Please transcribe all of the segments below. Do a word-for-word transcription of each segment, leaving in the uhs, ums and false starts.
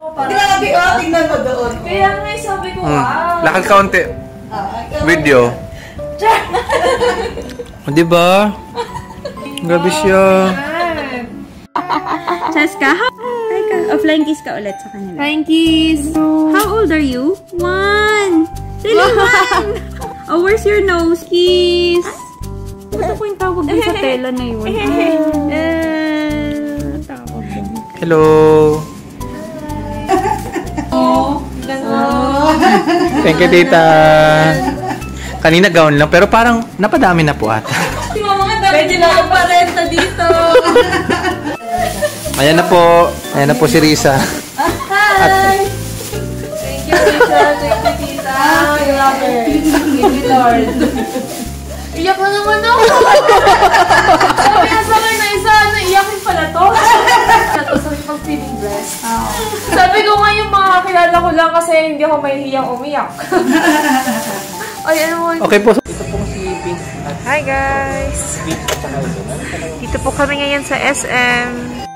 Grabe, oh, tingnan mo doon. Kaya nga sabi ko, wow. Lakad kaunti. Video. O, diba? Grabe siya. Cheska, hi ka. O, flying kiss ka ulit sa kanila. Flying kiss. How old are you? One. Really, one. Oh, where's your nose? Kiss. Gusto ko yung tawag din sa tela na yun. Tawag din. Hello. Oh, gano'n. Thank you, tita. Kanina gown lang, pero parang napadami na po ata. Di ba mga dami nila ang parenta dito? Ayan na po. Ayan na po si Risa. Hi! At thank you, Risa. Thank you, tita. I love her. Thank you, Lord. Iyak na naman ako. Sabi na sa akin na isa, naiyakin pala to. Ito sa pag-feeling blessed. Sabi ko nga yung mga kilala ko lang kasi hindi ako mahihiyang umiyak. Ay, ano mo? Okay po. Ito po si Pink. Hi guys! Dito po kami ngayon sa S M.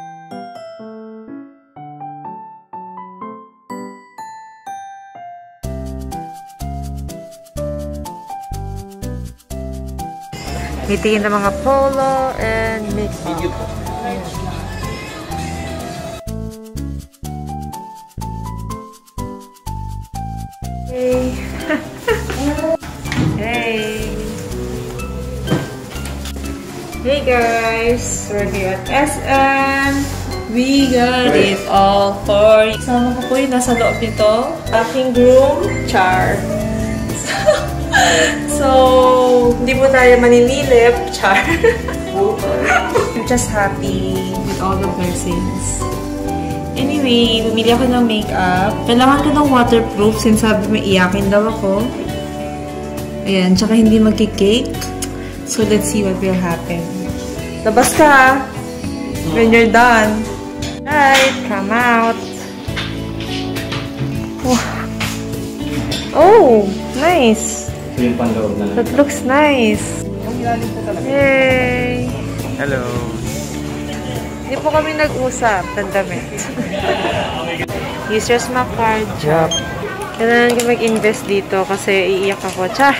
Titingin ng mga polo and makeup. Hey! Hey! Hey guys! We're here at S M. We got it all for you. Sama ko po yung nasa loob nito. Aking groom, Char. So, hindi po tayo maninilip, Char. I'm just happy with all the blessings. Anyway, bumili ako ng makeup. Kailangan ko ng waterproof since sabi may iyakin daw ako. Ayan, tsaka hindi magki-cake. So, let's see what will happen. Labas ka when you're done. Right, come out. Oh, oh nice. That looks nice. Yay! Hello. Hindi po kami nag-usap ng damit. Use your smart card. Yep. Kailangan ko mag-invest dito kasi iiyak ako. Char!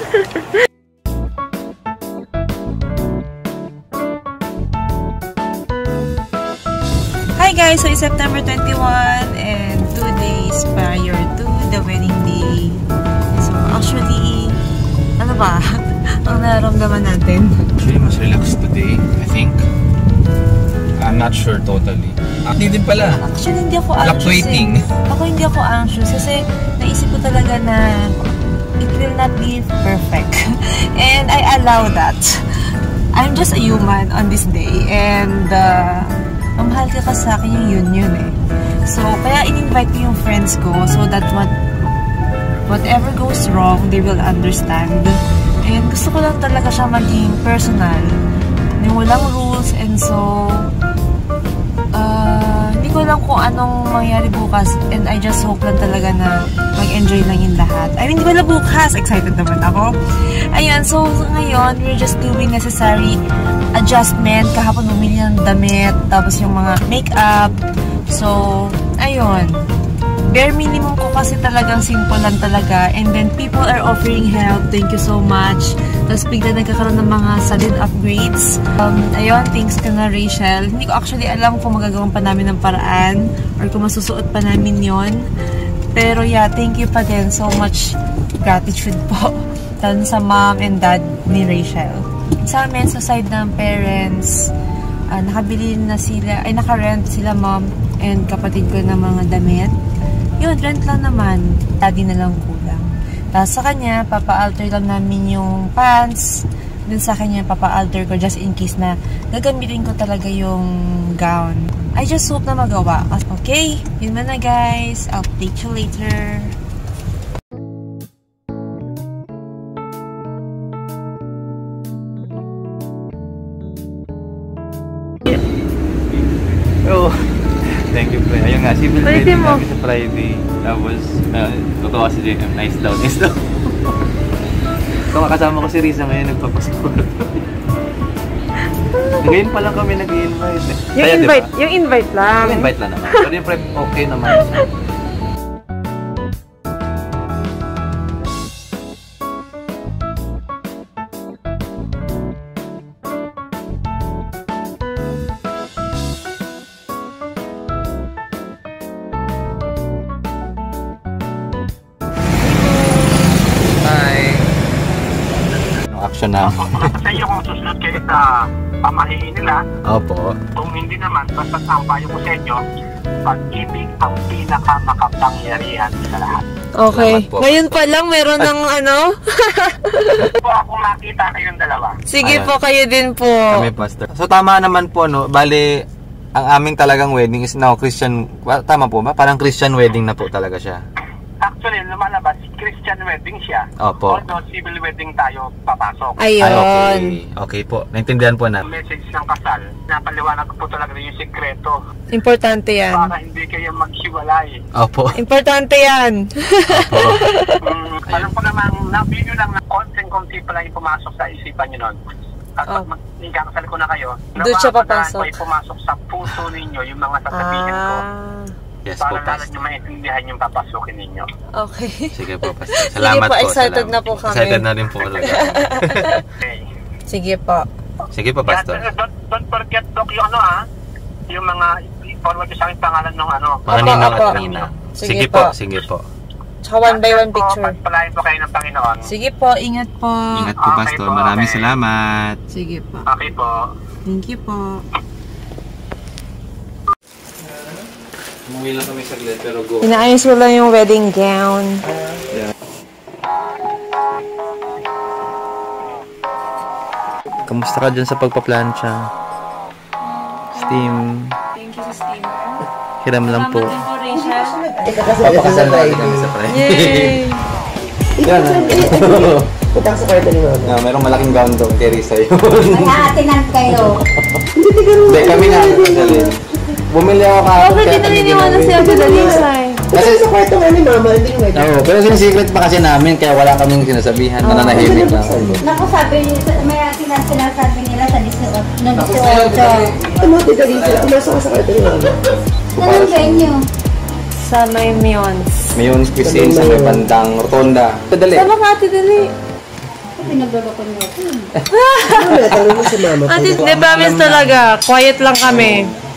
Hi guys! So it's September twenty-first and two days prior to the wedding day. So actually, ano ba? Ang nararamdaman natin? Actually, mas relaxed today, I think. I'm not sure totally. Hindi din pala. Actually, hindi ako anxious. Fluctuating. Eh. Ako hindi ako anxious kasi naisip ko talaga na it will not be perfect. And I allow that. I'm just a human on this day. And uh, mamahal ka kasi sa akin yung union eh. So, kaya in-invite ko yung friends ko so that what whatever goes wrong, they will understand. And gusto ko lang talaga siya maging personal. Yung walang rules and so uh, hindi ko lang kung anong mangyari bukas and I just hope lang talaga na mag-enjoy lang yung lahat. I mean, di ba na bukas? Excited naman ako. Ayan, so ngayon, we're just doing necessary adjustment. Kahapon bumili ng damit, tapos yung mga makeup. So, ayun. Bare minimum ko kasi talagang simple lang talaga. And then, people are offering help. Thank you so much. Tapos, bigla nagkakaroon ng mga sudden upgrades. Um, ayun, thanks ka na, Rachel. Hindi ko actually alam kung magagawin pa namin ng paraan or kung masusuot pa namin yon. Pero, yeah, thank you pa din. So much gratitude po. Dun sa mom and dad ni Rachel. Sa amin, sa side ng parents, uh, nakabili na sila, ay nakarent sila mom and kapatid ko ng mga damit. Yun, rent lang naman. Daddy na lang kulang. Tapos sa kanya, papa-alter lang namin yung pants. Dun sa kanya, papa-alter ko just in case na gagamitin ko talaga yung gown. I just hope na magawa. Okay, yun na guys. I'll update you later. Oh. Thank you, pre. Ayun nga, civil wedding namin sa Friday. Tapos, uh, totoo si J M. Nice daw, nice daw. So, kasama ko si Risa ngayon, nagpapasport. Ngayon pa lang kami nag-i-invite. Yung Kaya, invite, diba? yung invite lang. Yung invite lang naman. Pero yung prep, okay naman. Action na. Sa iyo kung susunod kayo sa pamahiin nila. Opo. Kung hindi naman, basta ang payo ko sa inyo, pag-ibig ang pinakamakapangyarihan sa lahat. Okay. Ngayon pa lang meron ng ano? Po ako makita kayong dalawa. Sige Ayan. po, kayo din po. Kami, Pastor. So, tama naman po, no? Bali, ang aming talagang wedding is now Christian. Well, tama po ba? Parang Christian wedding na po talaga siya. Actually, lumalabas, Christian wedding siya. Opo. Although civil wedding tayo papasok. Ayun. Ay, okay. Okay po. Naintindihan po na. Ang message ng kasal, napaliwanag ko po talaga yung sikreto Importante yan. para hindi kayo maghiwalay. Opo. Importante yan. Opo. um, alam ko namang, nabigyo lang na konting-konti pa lang yung pumasok sa isipan nyo nun. At Oh. pag magkakasal ko na kayo, Doon siya papasok. ko ay pumasok sa puso ninyo yung mga sasabihin ko. Ah. Yes po, Para lalo Pastor. nyo maintindihan yung papasukin ninyo. Okay. Sige po, Pastor. Salamat po, po. excited salamat. na po kami. Excited na rin po talaga. Okay. Sige po. Sige po, Pastor. Yeah, don't, don't forget, Doc, yung ano ha, yung mga, forward yung sa akin pangalan ng ano. Mga Opo, ninong opo. at nina. Sige Sige po. po, sige po. Tsaka one by one picture. Pagpalain po kayo ng Panginoon. Sige po, ingat po. Ingat po, Okay Pastor. po, Maraming okay. salamat. Sige po. Okay po. Thank you po. Umuwi lang kami saglit, pero go. Inaayos ko lang yung wedding gown. Yeah. Kamusta ka dyan sa pagpa-plancha? Steam. Thank you sa steamer. Hiram lang po. Salamat din po, Rachel. Papakasal natin kami sa Friday. Yay! Yan. Punta sa kwarto ni Mama. Ah, merong malaking gown doon, Teresa yun. May aatinan kayo. Hindi, kami na. Bumili ako kahapon. Bakit di naniniwala si Ate Dalisa eh? Kasi sa kwarto nga ni Mama, hindi mo Oo, oh, pero sinisecret pa kasi namin, kaya wala kaming sinasabihan. Oh. Nananahimik lang. Naku, sabi, may aatinan sinasabi nila sa disyosyo. No, disyosyo. Ano, Tita Lisa, umasok ka sa kwarto ni Mama. Anong venue? Sa may Mions. Mayon's cuisine sa may bandang rotonda. Padali. Sama ka, Ate Dali. Pinagluloko niyo ako. Ano na, tanong mo si Mama. Ate, di ba, miss talaga. Quiet lang kami.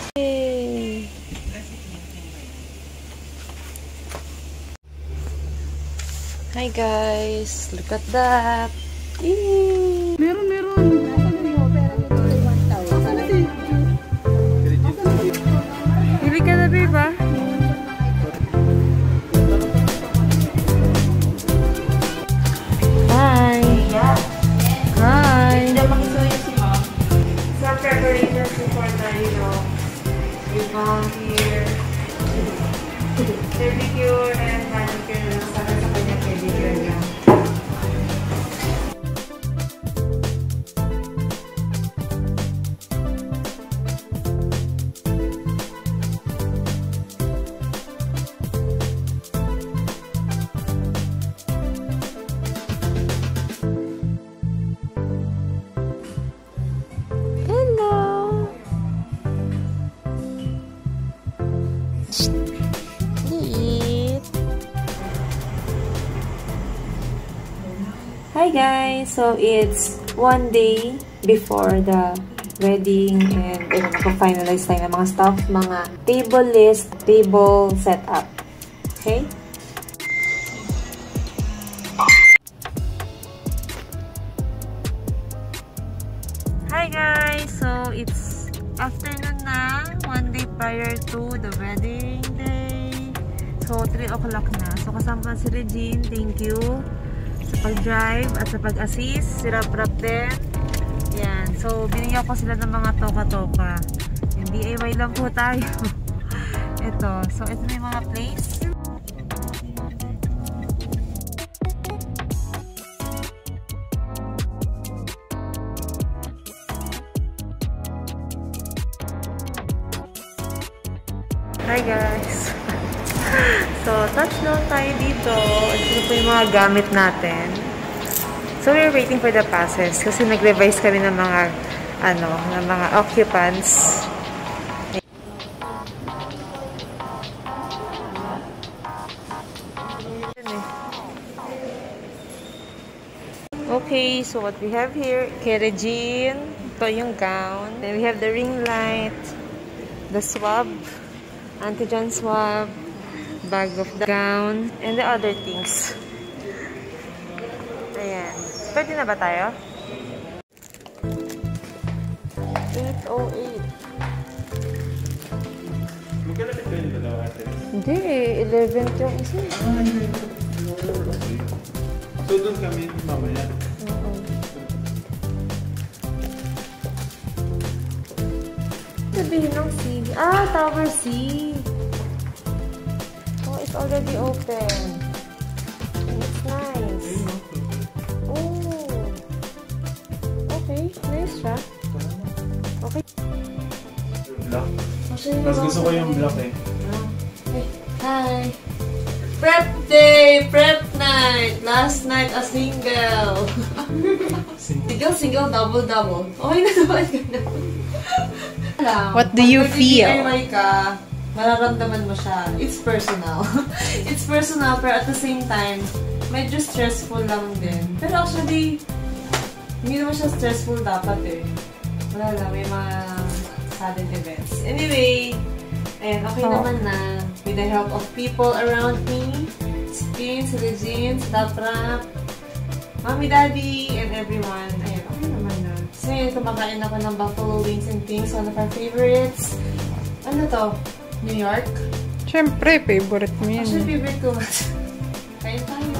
Hi guys, look at that. Yay! Meron, meron. Bili ka na, babe, ah. Hi. Hi. Some preparations before the, you know, we come here. Pedicure and manicure lang para sa kanya pedicure lang. Hello. Eat. Hi guys! So it's one day before the wedding and eh, finalize tayo ng mga stuff, mga table list, table setup. Okay? Hi guys! So it's afternoon na, one day prior to the wedding day. So three o'clock na. So kasama si Regine, thank you sa pag-drive at sa pag-assist. Si Rap-Rap din. Yan. So binigyan ko sila ng mga toka-toka. Yung D I Y lang po tayo. Ito. So ito na yung mga place. Hi guys! So, touchdown tayo dito. Ito po yung mga gamit natin. So, we're waiting for the passes kasi nag-revise kami ng mga ano, ng mga occupants. Okay, so what we have here, kay Regine, ito yung gown. Then we have the ring light, the swab, antigen swab, bag of the gown, and the other things. Ayan. Pwede na ba tayo? eight oh eight. Magkala ka yung dalawa natin? Hindi eh. eleven yung isa. Ah, yun. So, doon kami mamaya. Oo. Sabihin ng C. Ah, Tower C. Oh, it's already open. It's nice. Oh. Okay, nice siya. Okay. Black. Mas gusto ko yung black eh. Hi! Prep day! Prep night! Last night a single! Single, single, double, double. Okay na naman ka na. What do you feel? Pag nag-D I Y ka, mararamdaman mo siya. It's personal. It's personal, pero at the same time, medyo stressful lang din. Pero actually, hindi naman siya stressful dapat eh. Wala lang, may mga sudden events. Anyway, ayan, okay oh. naman na. With the help of people around me, Spin, Regine, Daprap, Mommy, Daddy, and everyone. Ayan, okay naman na. So yun, kumakain ako ng buffalo wings and things, one of our favorites. Ano to? New York? Siyempre, favorite mo yan. Actually, favorite ko. Kain tayo.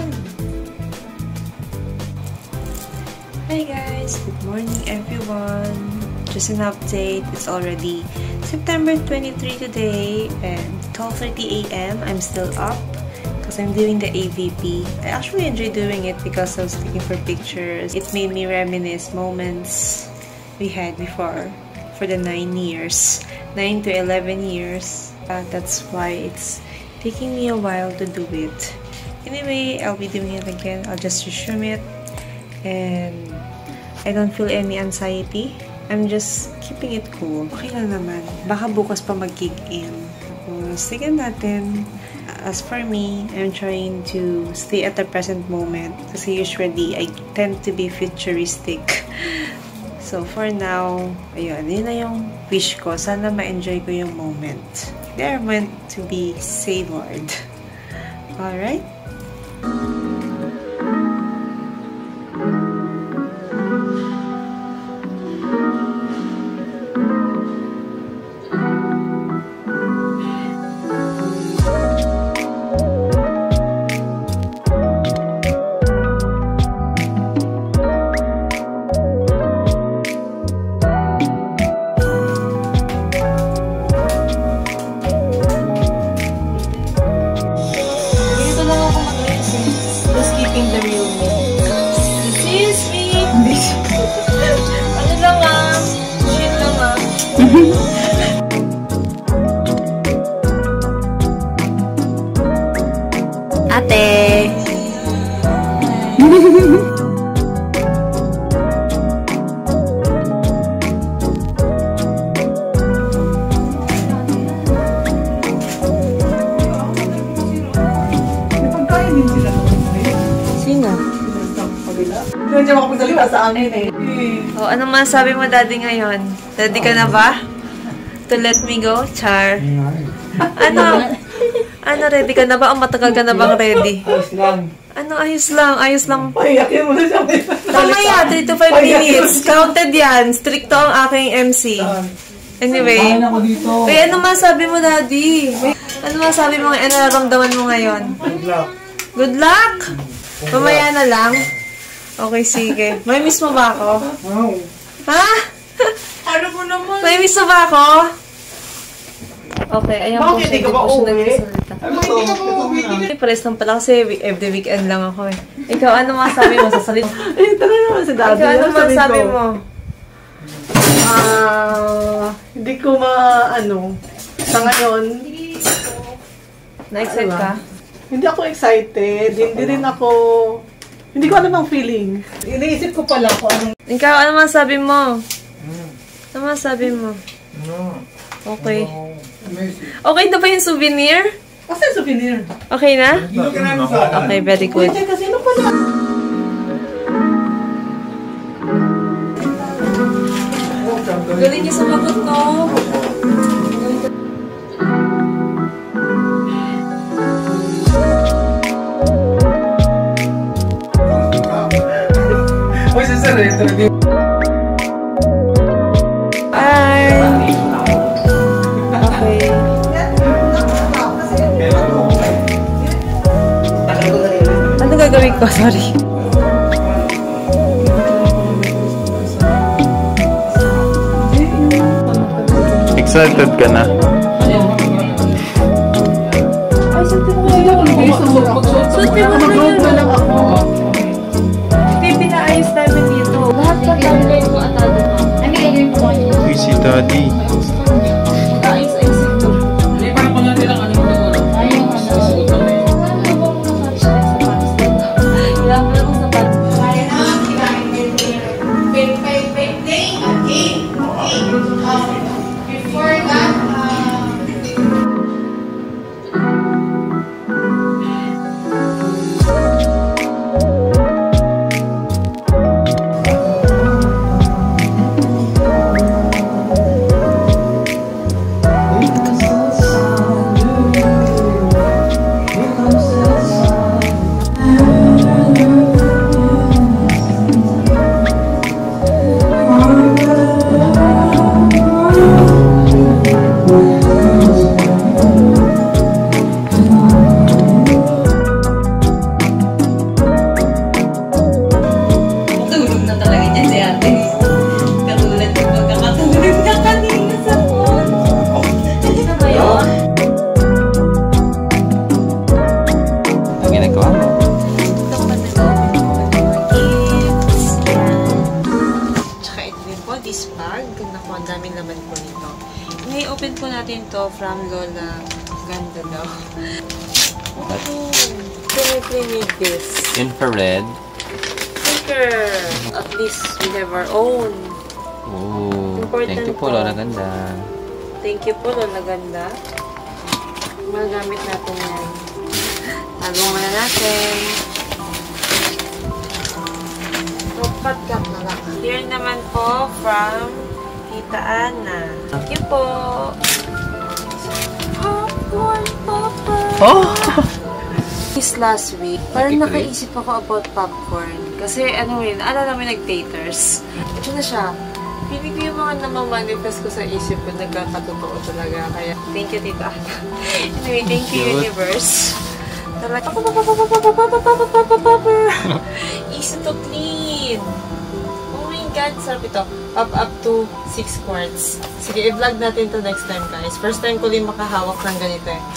Hi guys! Good morning everyone! Just an update. It's already September twenty-third today and twelve thirty a m I'm still up because I'm doing the A V P. I actually enjoy doing it because I was taking for pictures. It made me reminisce moments we had before for the nine years. nine to eleven years. Uh, that's why it's taking me a while to do it. Anyway, I'll be doing it again. I'll just resume it. And I don't feel any anxiety. I'm just keeping it cool. Okay lang naman. Baka bukas pa mag-kick in. Tapos, tignan natin. As for me, I'm trying to stay at the present moment. Kasi usually, I tend to be futuristic. So, for now, ayun. Yun na yung wish ko. Sana ma-enjoy ko yung moment. They're meant to be savored. Alright? Ate! Sino? Hindi ako magsalita sa amin eh. Oh, anong masabi mo, Daddy, ngayon? Ready ka na ba? To let me go? Char. Ano? Ano, ready ka na ba? O matagal ka na bang ready? Ayos lang. Ano, ayos lang? Ayos lang. Payakin mo na siya. Mamaya, three to five minutes. Counted yan. Stricto ang aking M C. Anyway. Uy, ano masabi mo, Daddy? Ano masabi mo? Ano nararamdaman mo ngayon? Good luck. Good luck? Mamaya na lang? Okay, sige. May miss mo ba ako? Wow. Ha? Ano mo naman? May miss mo ba ako? Okay, ayan po siya. Bakit? Hindi ka ba uwi? Ano to? Ay, pares lang pala kasi every weekend lang ako eh. Ikaw, ano masabi mo sa salita? Eh, taga naman si Daddy. Ikaw, ano masabi mo? Ah, hindi ko ma, ano, sa ngayon, Na-excite ka? hindi ako excited. Hindi rin ako, hindi ko alam ang feeling. Iniisip ko pala kung anong Ikaw, ano masabi mo? Ano masabi mo? Okay. Okay na ba yung souvenir? Kasi souvenir. Okay na? Okay, very good. Kasi ano pala? Galing niya sa magot, no? Uy, sasar eh. Bye! Okay. Ano gagawin ko? Sorry. Excited ka na? Ay, sunti mo ngayon. Sunti mo ngayon. Hindi pinaayos namin dito. Lahat pa tayo ko atado pa. I mean, ayun po kayo. Uy, si Daddy. Ayos-ayos ito. Hindi, parang kung natin lang ano mo na wala. Ayun, ano. Ilang mo lang sa pad. Kaya naman, kinain din din. Pay, pay, pay, playing a game. Okay. Um, before that, um, Tulog na talaga dyan si ate. Katulad ng pagkakatulog na kanina sa phone. Hindi na ba yun? Ang ginagawa mo? Ito pa nag-open ko ng mga gifts. Yan. Tsaka ito din po, this bag. Naku, ang daming laman po nito. Ini-open po natin to from Lola. Ganda daw. Oh, definitely need this. Infrared. Sticker. At least we have our own. Oh, Important thank you po, to. Lola Ganda. Thank you po, Lola Ganda. Magamit natin yan. Talong muna natin. Ropat cut na lang. Here naman po from Tita Ana. Thank you po. Popcorn, popcorn. Oh! This last week, parang Okay, great. nakaisip ako about popcorn. Kasi ano yun, ano namin nag-taters. Ito na siya. Pinig ko yung mga namamanifest ko sa isip ko, nagkakatotoo talaga. Kaya, thank you, Tita. Anyway, thank you, Cute. Universe. Talaga, easy to clean. Oh my God, sarap ito. Up up to six quarts. Sige, i-vlog natin to next time, guys. First time ko din makahawak ng ganito eh.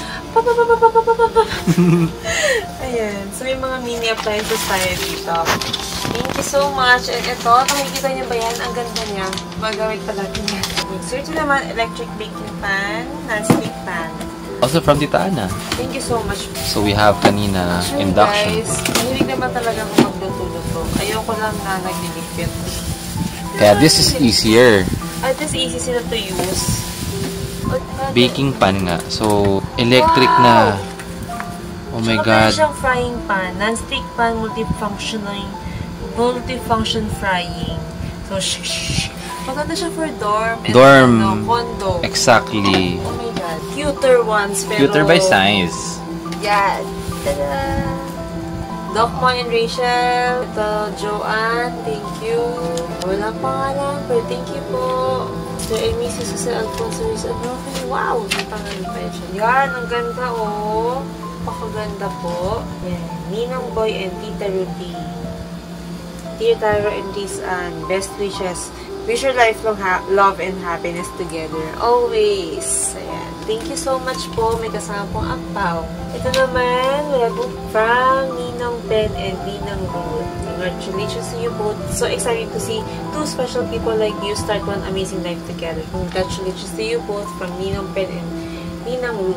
Ayan. So, may mga mini appliances tayo dito. Thank you so much. And ito, nakikita niyo ba yan? Ang ganda niya. Magamit pa natin yan. So, ito naman, electric baking pan, non-stick pan. Also from Tita Ana. Thank you so much. So we have kanina Actually, induction. guys, mahilig naman talaga ako magluto-luto. Ayoko lang na nagdidikit. Kaya this is easier. At this easy sila to use. Baking pan nga. So electric Wow! na. Oh my Tsaka God. meron siyang frying pan. Non-stick pan, multifunctioning, multifunction frying. So, shh, shh. Maganda siya for dorm and Dorm. ano, condo. Exactly. Oh my God. Cuter ones, pero... Cuter by size. Yes. Tada! Doc Mo and Rachel. Ito, Joanne. Thank you. Wala pangalan, pero thank you po. Sir and Missus Jose Alfonso Ruiz Adrofe. Wow! May pangalan pa yun siya. Yan, ang ganda oh. Pakaganda po. Yan. Ninang Boy and Tita Ruby. Dear Taro and Liz Ann, best wishes. Wish your lifelong ha love and happiness together. Always. Ayan. Thank you so much po. May kasama pong ampaw. Ito naman, wala po from Ninang Ben and Ninang Ruth. Congratulations to you both. So excited to see two special people like you start one amazing life together. Congratulations to you both from Ninang Ben and Ninang Ruth.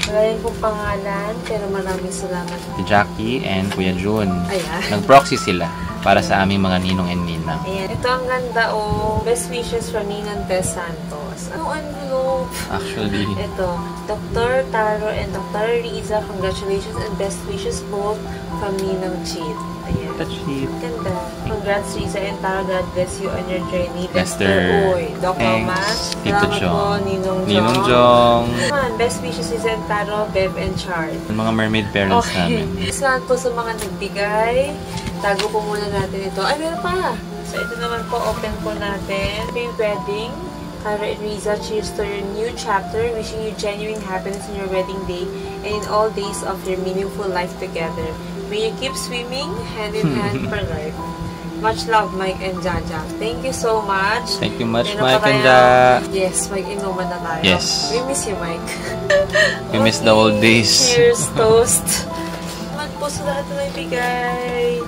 Wala rin pong pangalan, pero maraming salamat. Si Jackie and Kuya Jun. Ayan. Nag-proxy sila para sa aming mga ninong and ninang. Ayan. Ito ang ganda o. Best wishes from Ninang Tess Santos. Ano envelope? Actually. Ito. Doctor Taro and Doctor Riza, congratulations and best wishes both from Ninang Cheat. Ayan. That's it. Ganda. Congrats Riza and Taro. God bless you on your journey. Esther. Uy. Doc Romas. Tito Salamat Chong. po, Ninong Jong. Ninong Jong. Man, best wishes Riza and Taro, Bev and Char. Mga mermaid parents Okay. namin. Salamat po sa mga nagbigay. Tago po muna natin ito. Ay, meron pa! So, ito naman po, open po natin. Pre-wedding. Taro and Riza, cheers to your new chapter. Wishing you genuine happiness in your wedding day and in all days of your meaningful life together. May you keep swimming hand in hand for life. Much love, Mike and Jaja. Thank you so much. Thank you much, Meron Mike pa and kayang- Ja. Yes, mag-inuman na tayo. Yes. We miss you, Mike. We miss the old days. Cheers, toast. Salamat po sa lahat na nagbigay.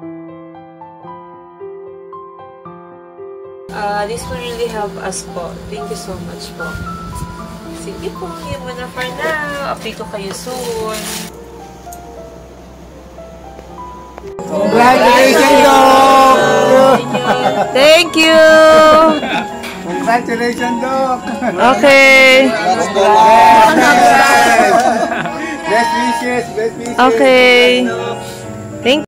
Uh, this will really help us po. Thank you so much po. Sige po, yun muna for now. Update ko kayo soon. Congratulations, Doc! Thank you! Congratulations, Doc! Okay. Best wishes, best wishes. Okay. Thank